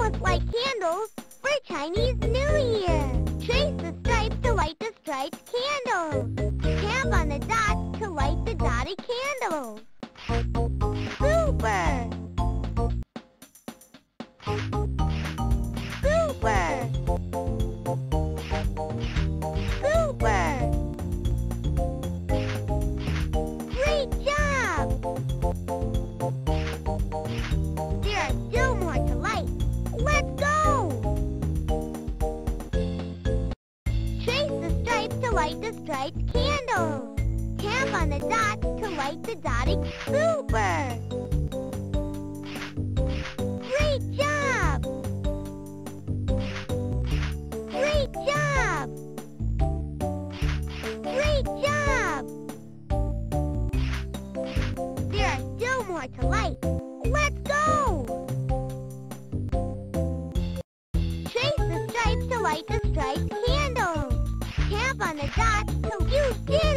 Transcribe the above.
almost like candles for Chinese New Year. Trace the stripes to light the striped candles. Tap on the dots to light the dotted candles. Super! Super! Super! Great job! There are still more to light. Let's go! Trace the stripes to light the striped candles. Tap on the dots to light the dotted. Super! Great job! Great job! Great job! There are still more to light. Let's go! Trace the stripes to light the striped candles. Tap on the dots to use